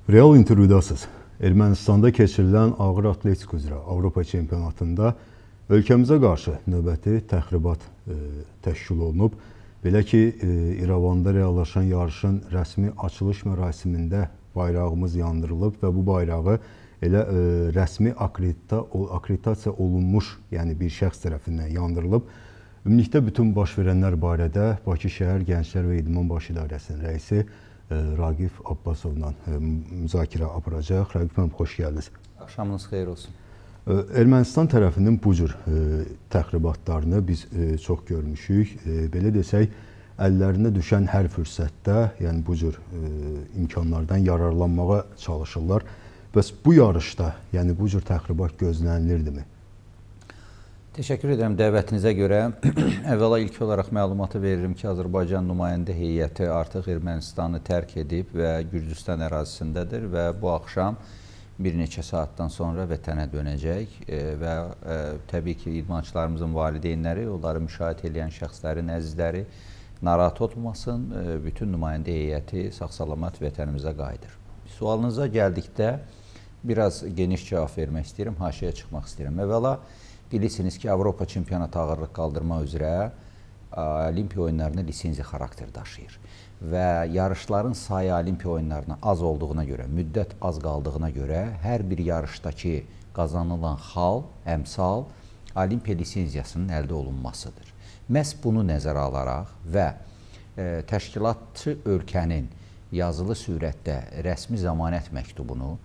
Real intervyudasınız. Ermənistanda keçirilən ağır atletik üzrə Avropa çempionatında ölkəmizə qarşı növbəti təxribat təşkil olunub. Belə ki, İrəvanda reallaşan yarışın rəsmi açılış mərasimində bayrağımız yandırılıb və bu bayrağı elə rəsmi akreditasiya olunmuş, yəni bir şəxs tərəfindən yandırılıb. Ümumilikdə bütün baş verənlər barədə Bakı Şəhər Gənclər və İdman Baş İdarəsinin rəisi Raqif Abbasovla müzakirə aparacaq. Raqif müəllim, xoş gəldiniz. Axşamınız xeyir olsun. Ermənistan tərəfinin bu cür təxribatlarını biz çox görmüşük. Belə desək, əllərinə düşən hər fürsətdə, yəni bu cür imkanlardan yararlanmağa çalışırlar. Bəs bu yarışda, yəni bu cür təxribat gözlənirdimi? Təşəkkür edirəm dəvətinizə görə. Əvvəla ilk olaraq məlumatı veririm ki, Azərbaycan nümayəndə heyəti artıq Ermənistanı tərk edib və Gürcüstan ərazisindədir və bu axşam bir neçə saatdan sonra vətənə dönəcək və təbii ki, idmançılarımızın valideynləri, onları müşahidə edən şəxslərin əzizləri narahat olmasın, bütün nümayəndə heyəti sağ-salamat vətənimizə qayıdır. Sualınıza gəldikdə biraz geniş cavab vermək istəyirəm, haşiyə çıxmaq istəyirəm. Əvvəla bilirsiniz ki, Avropa çempionatı ağırlıq qaldırma üzrə Olimpiya oyunlarına lisenziya xarakter daşıyır və yarışların sayı Olimpiya oyunlarına az olduğuna görə, müddət az qaldığına görə hər bir yarışdakı qazanılan xal, əmsal Olimpiya lisenziyasının əldə olunmasıdır. Məhz bunu nəzərə alaraq və təşkilatçı ölkənin yazılı surətdə rəsmi zəmanət məktubunu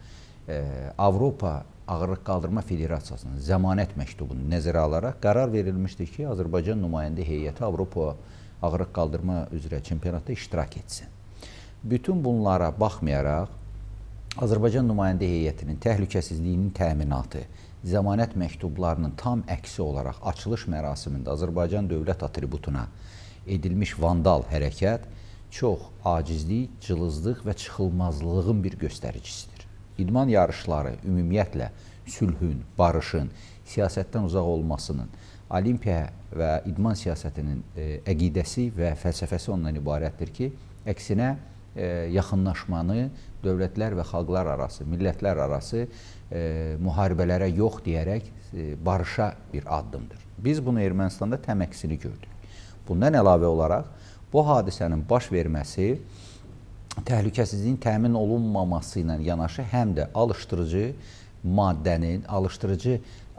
Avropa Ağırlıq Qaldırma Federasiyasının zəmanət məktubunu nəzərə alaraq qərar verilmişdir ki, Azərbaycan nümayəndə heyəti Avropa Ağırlıq Qaldırma üzrə çempionatda iştirak etsin. Bütün bunlara baxmayaraq, Azərbaycan nümayəndə heyətinin təhlükəsizliyinin təminatı, zəmanət məktublarının tam əksi olaraq açılış mərasimində Azərbaycan dövlət atributuna edilmiş vandal hərəkət çox acizlik, cılızlıq və çıxılmazlığın bir göstəricisidir. İdman yarışları ümumiyyətlə sülhün, barışın, siyasətdən uzaq olmasının, Olimpiya və idman siyasətinin əqidəsi və fəlsəfəsi ondan ibarətdir ki, əksinə yaxınlaşmanı dövlətlər və xalqlar arası, millətlər arası müharibələrə yox deyərək barışa bir addımdır. Biz bunu Ermənistanda təm əksini gördük. Bundan əlavə olaraq bu hadisənin baş verməsi təhlükəsizliyin təmin olunmaması ilə yanaşı həm də alışdırıcı maddənin, alışdırıcı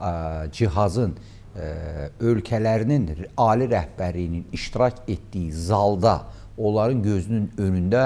cihazın ölkələrinin ali rəhbərliyinin iştirak etdiyi zalda onların gözünün önündə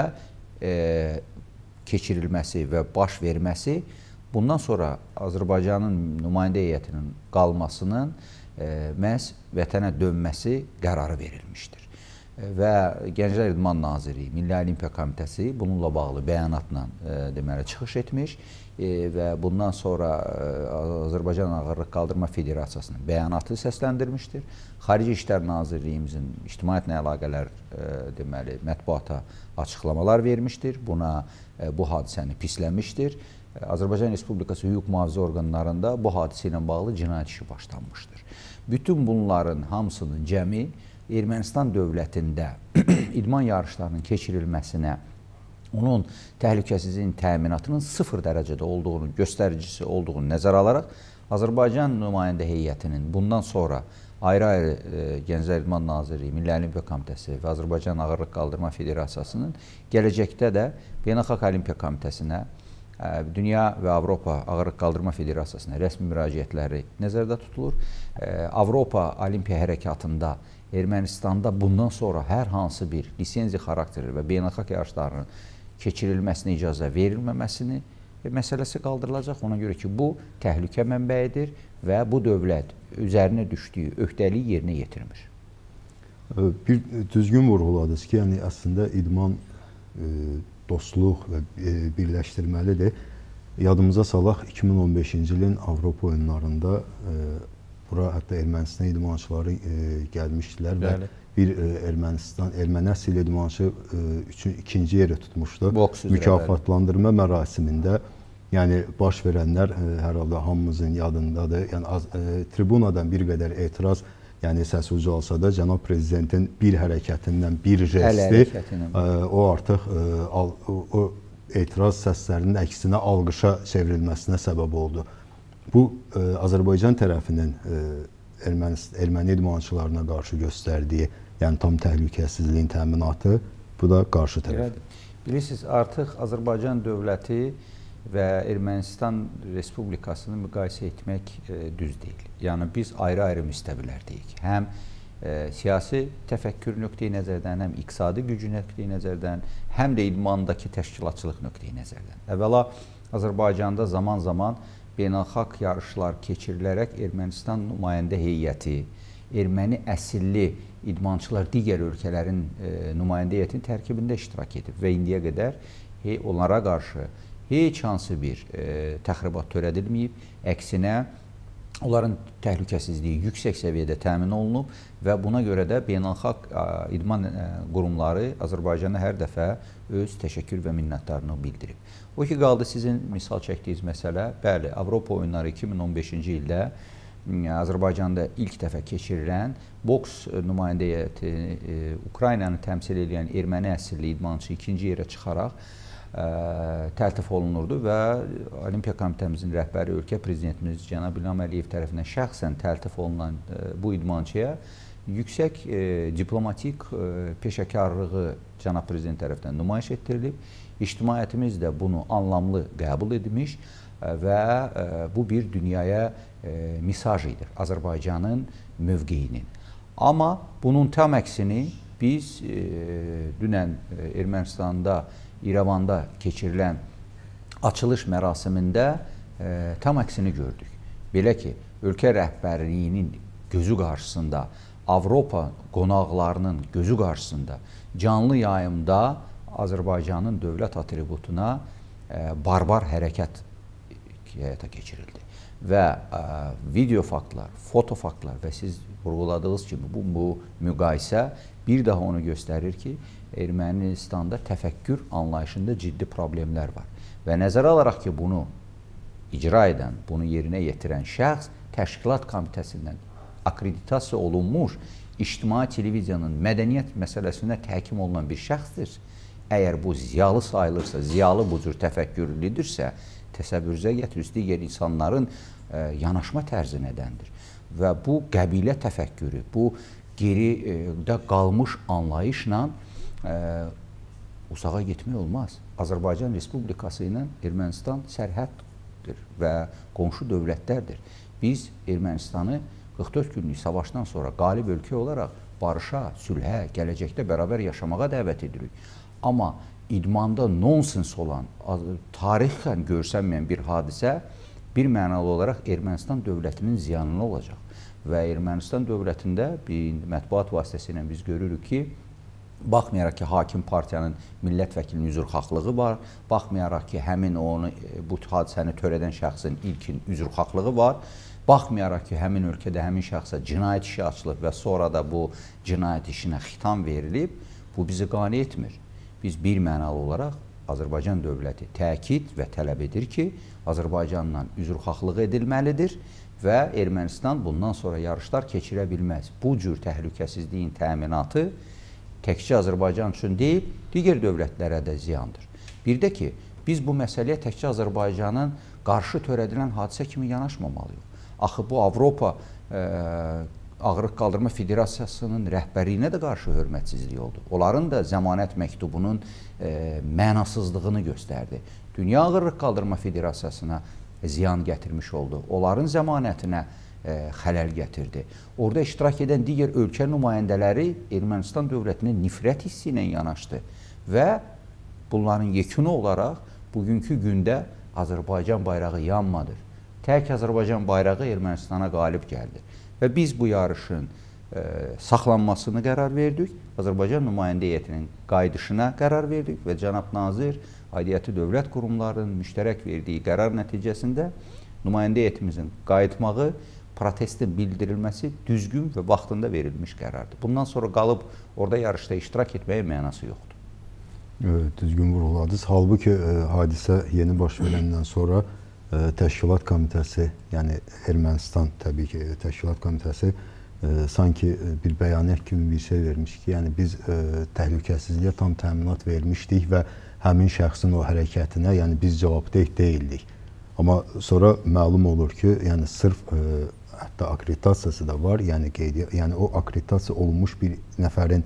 keçirilməsi və baş verməsi bundan sonra Azərbaycanın nümayəndə heyətinin qalmasının məhz vətənə dönməsi qərarı verilmişdir. Və Gənclər İdman Nazirliyi, Milli Olimpiya Komitəsi bununla bağlı bəyanatla deməli çıxış etmiş və bundan sonra Azərbaycan Ağırlıq Qaldırma Federasiyasının bəyanatı səsləndirmişdir. Xarici İşlər Nazirliyimizin İctimaiyyətlə əlaqələr deməli mətbuata açıqlamalar vermişdir. Buna bu hadisəni pisləmişdir. Azərbaycan Respublikası hüquq mühafizə orqanlarında bu hadisə ilə bağlı cinayət işi başlanmışdır. Bütün bunların hamısının cəmi Ermənistan dövlətində idman yarışlarının keçirilməsinə, onun təhlükəsizliyin təminatının 0 dərəcədə olduğunu, göstəricisi olduğunu nəzərə alaraq Azərbaycan nümayəndə heyətinin bundan sonra ayrı-ayrı Gənclər İdman Nazirliyi, Milli Olimpiya Komitəsi və Azərbaycan Ağırlıq Qaldırma Federasiyasının gələcəkdə də Beynəlxalq Olimpiya Komitəsinə, Dünya və Avropa Ağırlıq Qaldırma Federasiyasına rəsmi müraciətləri nəzərdə tutulur. Avropa Olimpiya hərəkatında Ermənistanda bundan sonra hər hansı bir lisenziya xarakteri və beynəlxalq yarışlarının keçirilməsinə icazə verilməməsini məsələsi qaldırılacaq. Ona görə ki, bu təhlükə mənbəyidir və bu dövlət üzərinə düşdüyü öhdəliyi yerinə yetirmir. Bir düzgün vurğuladınız ki, yəni əslində idman dostluq və birləşdirməlidir. Yadımıza salaq 2015-ci ilin Avropa oyunlarında bura hətta Ermənistan idmançıları gəlmişdilər və bir erməni əsl idmançı ikinci yeri tutmuşdu. Mükafatlandırma mərasimində, yəni baş verənlər hər halda hamımızın yadındadır. Yəni tribunadan bir qədər etiraz yəni səs ucalsa da cənab prezidentin bir hərəkətindən, bir jesti o artıq o etiraz səslərinin əksinə alqışa çevrilməsinə səbəb oldu. Bu Azərbaycan tərəfinin erməni idmançılarına qarşı göstərdiyi, yəni tam təhlükəsizliyin təminatı, bu da qarşı tərəf. Bilirsiniz, artıq Azərbaycan dövləti və Ermənistan Respublikasını müqayisə etmək düz deyil. Yəni biz ayrı-ayrı müstəvilərdəyik. Həm siyasi təfəkkür nöqteyi nəzərdən, həm iqtisadi gücü nöqteyi nəzərdən, həm də idmandakı təşkilatçılıq nöqteyi nəzərdən. Əvvəla Azərbaycanda zaman-zaman beynəlxalq yarışlar keçirilərək Ermənistan nümayəndə heyəti, erməni əsilli idmançılar digər ölkələrin nümayəndə heyətinin tərkibində iştirak edib və indiyə qədər onlara qarşı heç hansı bir təxribat törədilməyib. Əksinə, onların təhlükəsizliyi yüksək səviyyədə təmin olunub və buna görə də beynəlxalq idman qurumları Azərbaycana hər dəfə öz təşəkkür və minnətdarlığını bildirib. O ki, qaldı sizin misal çəkdiyiniz məsələ, bəli, Avropa oyunları 2015-ci ildə Azərbaycanda ilk dəfə keçirilən boks nümayəndə heyəti Ukraynanı təmsil edən erməni əsilli idmançı ikinci yerə çıxaraq təltif olunurdu və Olimpiya Komitəmizin rəhbəri ölkə prezidentimiz cənab İlham Əliyev tərəfindən şəxsən təltif olunan bu idmançıya yüksək diplomatik peşəkarlığı cənab prezident tərəfindən nümayiş etdirilib. İctimaiyyətimiz də bunu anlamlı qəbul etmiş və bu bir dünyaya mesaj edir Azərbaycanın mövqeyinin. Amma bunun tam əksini biz dünən Ermənistanda, İrəvanda keçirilən açılış mərasimində tam əksini gördük. Belə ki, ölkə rəhbərliyinin gözü qarşısında, Avropa qonaqlarının gözü qarşısında canlı yayımda Azərbaycanın dövlət atributuna barbar hərəkət həyata keçirildi. Və video faktlar, foto faktlar və siz vurguladığınız kimi bu müqayisə bir daha onu göstərir ki, Ermənistanda təfəkkür anlayışında ciddi problemlər var. Və nəzərə alaraq ki, bunu icra edən, bunu yerinə yetirən şəxs təşkilat komitəsindən akreditasiya olunmuş ictimai televiziyanın mədəniyyət məsələsinə təhkim olunan bir şəxsdir. Əgər bu ziyalı sayılırsa, ziyalı bu cür təfəkkürlüdürsə, təsəvvürünüzə gətirir, digər insanların yanaşma tərzi nədəndir. Və bu qəbilə təfəkkürü, bu geridə qalmış anlayışla uzağa getmək olmaz. Azərbaycan Respublikası ilə Ermənistan sərhəddir və qonşu dövlətlərdir. Biz Ermənistanı 44 günlük savaşdan sonra qalib ölkə olaraq barışa, sülhə, gələcəkdə bərabər yaşamağa dəvət edirik. Amma idmanda nonsens olan, tarixən görsənməyən bir hadisə bir mənalı olaraq Ermənistan dövlətinin ziyanına olacaq. Və Ermənistan dövlətində bir mətbuat vasitəsilə biz görürük ki, baxmayaraq ki, hakim partiyanın millət vəkilinin üzrxahlığı var, baxmayaraq ki, həmin bu hadisəni törədən şəxsin ilkin üzrxahlığı var, baxmayaraq ki, həmin ölkədə həmin şəxsə cinayət işi açılıb və sonra da bu cinayət işinə xitam verilib, bu bizi qane etmir. Biz bir mənalı olaraq Azərbaycan dövləti təkid və tələb edir ki, Azərbaycanla üzrxahlıq edilməlidir və Ermənistan bundan sonra yarışlar keçirə bilməz. Bu cür təhlükəsizliyin təminatı təkcə Azərbaycan üçün deyil, digər dövlətlərə də ziyandır. Bir də ki, biz bu məsələyə təkcə Azərbaycanın qarşı törədilən hadisə kimi yanaşmamalıyıq. Axı bu Avropa Ağırlıq Qaldırma Federasiyasının rəhbərliyinə də qarşı hörmətsizlik oldu. Onların da zəmanət məktubunun mənasızlığını göstərdi. Dünya Ağırlıq Qaldırma Federasiyasına ziyan gətirmiş oldu. Onların zəmanətinə xələl gətirdi. Orada iştirak edən digər ölkə nümayəndələri Ermənistan dövlətinə nifrət hissi ilə yanaşdı və bunların yekunu olaraq bugünkü gündə Azərbaycan bayrağı yanmadır. Tək Azərbaycan bayrağı Ermənistana qalib gəldi. Və biz bu yarışın saxlanmasını qərar verdik, Azərbaycan nümayəndə heyətinin qayıdışına qərar verdik və cənab nazir aidiyyəti dövlət qurumlarının müştərək verdiyi qərar nəticəsində nümayəndə heyetimizin qayıtmağı, protestin bildirilməsi düzgün və vaxtında verilmiş qərardır. Bundan sonra qalıb orada yarışda iştirak etməyə mənası yoxdur. Düzgün vurğuladınız. Halbuki hadisə yeni baş verəndən sonra Təşkilat Komitəsi, yəni Ermənistan təbii ki, Təşkilat Komitəsi sanki bir bəyanət kimi bir şey vermiş ki, yəni biz təhlükəsizliyə tam təminat vermişdik və həmin şəxsin o hərəkətinə, yəni biz cavabdeh deyildik. Amma sonra məlum olur ki, yəni sırf hətta akreditasiyası da var, yəni o akreditasiya olunmuş bir nəfərin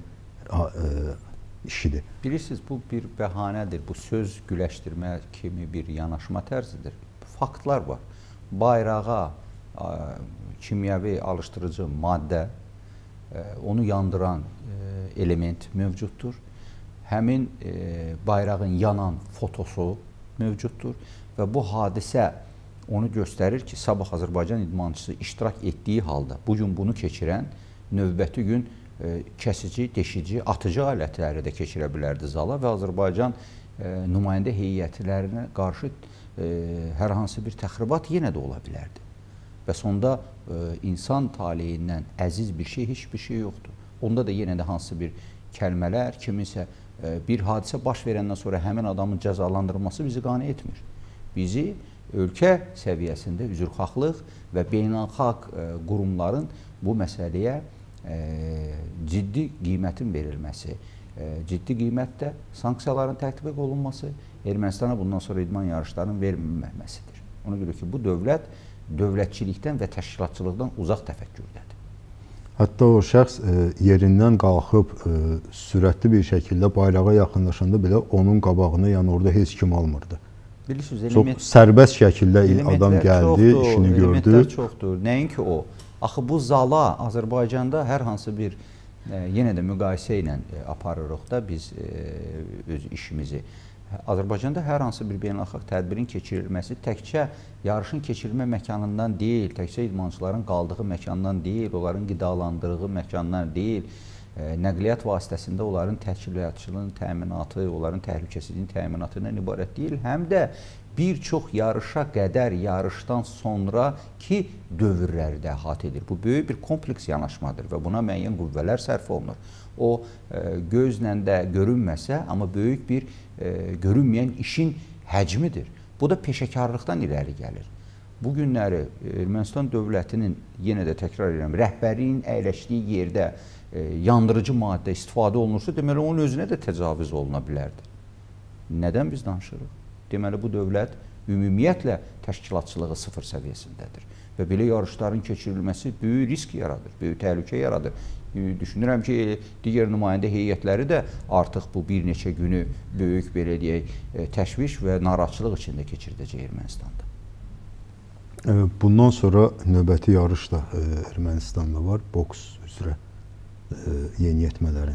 işidir. Bilirsiniz, bu bir bəhanədir, bu söz güləşdirmə kimi bir yanaşma tərzidir. Faktlar var. Bayrağa kimyəvi alışdırıcı maddə, onu yandıran element mövcuddur. Həmin bayrağın yanan fotosu mövcuddur və bu hadisə onu göstərir ki, sabah Azərbaycan idmançısı iştirak etdiyi halda bugün bunu keçirən növbəti gün kəsici, deşici, atıcı alətləri də keçirə bilərdi zala və Azərbaycan nümayəndə heyətlərinə qarşı hər hansı bir təxribat yenə də ola bilərdi. Və sonda insan taleyindən əziz bir şey, heç bir şey yoxdur. Onda da yenə də hansı bir kəlmələr, kiminsə bir hadisə baş verəndən sonra həmin adamın cəzalandırılması bizi qane etmir. Bizi ölkə səviyyəsində üzrxahlıq və beynəlxalq qurumların bu məsələyə ciddi qiymətin verilməsi, ciddi qiymətdə sanksiyaların tətbiq olunması, Ermənistana bundan sonra idman yarışlarının verilməsidir. Ona görə ki, bu dövlət dövlətçilikdən və təşkilatçılıqdan uzaq təfəkkürdədir. Hətta o şəxs yerindən qalxıb sürətli bir şəkildə bayrağa yaxınlaşanda belə onun qabağını, yəni orada heç kim almırdı. Bilirsiniz, çox sərbəst şəkildə adam gəldi, işini gördü. Elementlər çoxdur. Nəinki o. Axı bu zala Azərbaycanda hər hansı bir, yenə də müqayisə ilə aparırıq da biz öz işimizi. Azərbaycanda hər hansı bir beynəlxalq tədbirin keçirilməsi təkcə yarışın keçirilmə məkanından deyil, təkcə idmançıların qaldığı məkandan deyil, onların qidalandırdığı məkandan deyil, nəqliyyat vasitəsində onların təchizatçılığının təminatı, onların təhlükəsizliyinin təminatından ibarət deyil, həm də bir çox yarışa qədər, yarışdan sonraki dövrlərdə əhatə edir. Bu böyük bir kompleks yanaşmadır və buna müəyyən qüvvələr sərf olunur. O gözlə də görünməsə, amma böyük bir görünməyən işin həcmidir. Bu da peşəkarlıqdan irəli gəlir. Bu günləri Ermənistan dövlətinin, yenə də təkrar edirəm, rəhbərliyin əyləşdiyi yerdə yandırıcı maddə istifadə olunursa, deməli onun özünə də təcavüz oluna bilərdi. Nədən biz danışırıq? Deməli, bu dövlət ümumiyyətlə təşkilatçılığı sıfır səviyyəsindədir və belə yarışların keçirilməsi böyük risk yaradır, böyük təhlükə yaradır. Düşünürəm ki, digər nümayəndə heyətləri də artıq bu bir neçə günü böyük, belə deyək, təşviş və narahatçılıq içində keçirdəcək Ermənistanda. Bundan sonra növbəti yarış da Ermənistanda var, boks üzrə yeniyetmələrin.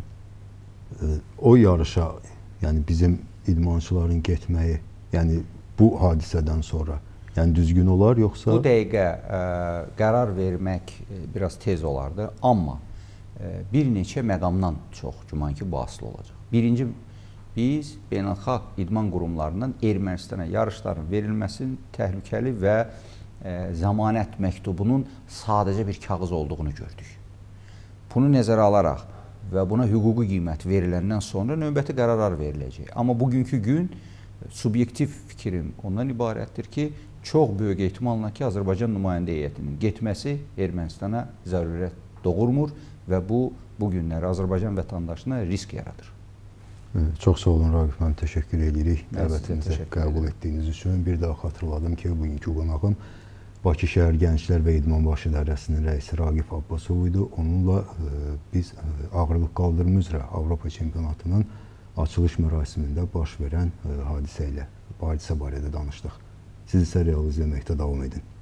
O yarışa, yəni bizim idmançıların getməyi, yəni bu hadisədən sonra, yəni düzgün olar, yoxsa? Bu dəqiqə qərar vermək biraz tez olardı, amma bir neçə məqamdan çox güman ki, bu asılı olacaq. Birinci, biz beynəlxalq idman qurumlarından Ermənistana yarışların verilməsinin təhlükəli və zəmanət məktubunun sadəcə bir kağız olduğunu gördük. Bunu nəzərə alaraq və buna hüquqi qiymət veriləndən sonra növbəti qərarlar veriləcək. Amma bugünkü gün subyektiv fikrim ondan ibarətdir ki, çox böyük ehtimalla ki, Azərbaycan nümayəndə heyətinin getməsi Ermənistana zərurət doğurmur və bu günləri Azərbaycan vətəndaşına risk yaradır. Çox sağ olun, Raqif, mən təşəkkür edirik dəvətinizi qəbul etdiyiniz üçün. Bir daha xatırladım ki, bugünkü qonağım Bakı şəhər Gənclər və İdmanbaşı İdarəsinin rəisi Raqif Abbasov idi. Onunla biz ağırlıq qaldırma üzrə Avropa çempionatının açılış mərasimində baş verən hadisə barədə danışdıq. Siz isə real izləməkdə davam edin.